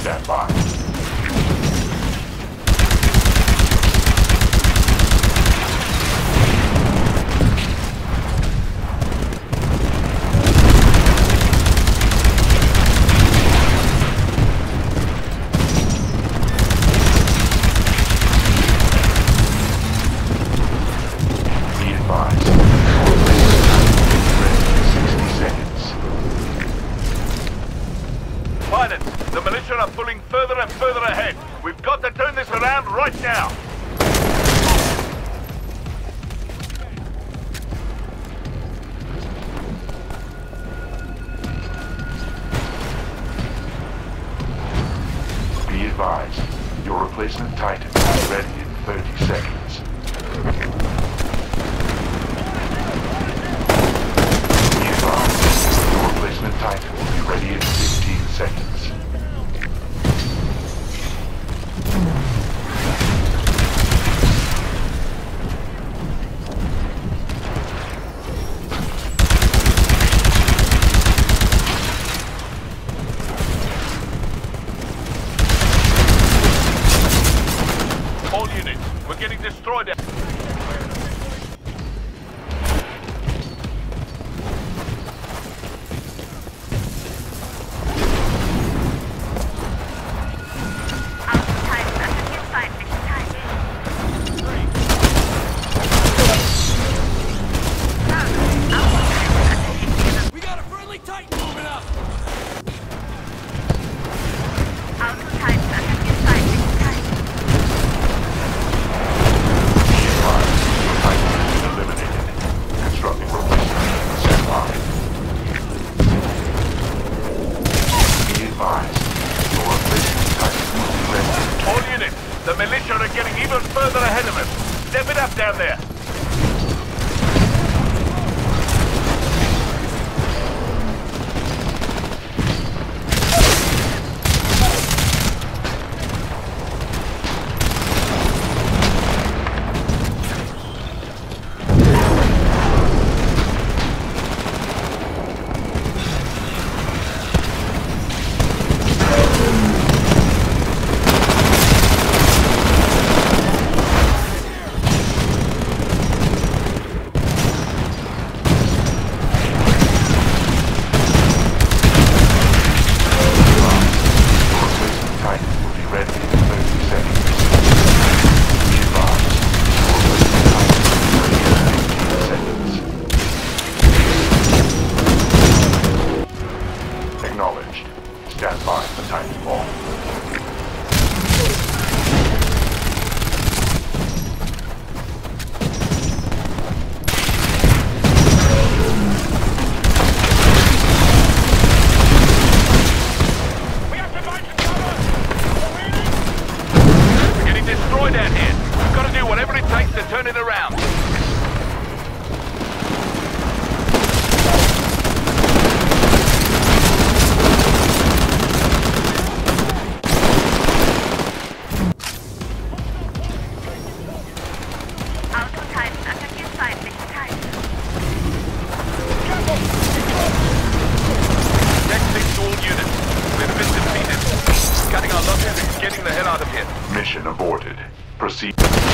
Stand by. Be advised. Ready in 60 seconds. Pilots, the militia are pulling further and further ahead. We've got to turn this around right now. Be advised. Your replacement Titan is ready in 30 seconds. Be advised. Your replacement Titan will be ready in 15 seconds. All units, we're getting destroyed. We got a friendly Titan moving up! Be advised. Your Titan has been eliminated. Constructing replacement. Stand by. Be advised. Your replacement Titan will be ready in All units, the militia are getting even further ahead of us. Step it up down there. Acknowledged. Stand by for Titanfall. We have to find some cover! We're getting destroyed out here. We've got to do whatever it takes to turn it around. Next thing to all units. We've been defeated. Cutting our losses and getting the hell out of here. Mission aborted. Proceed.